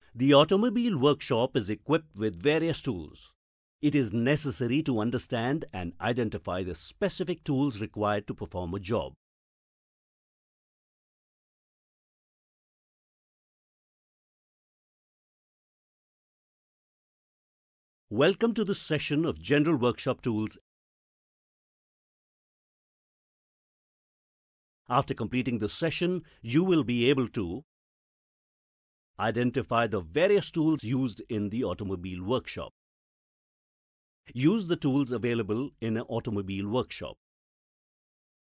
The automobile workshop is equipped with various tools. It is necessary to understand and identify the specific tools required to perform a job. Welcome to this session of General Workshop Tools. After completing this session, you will be able to identify the various tools used in the automobile workshop. Use the tools available in an automobile workshop.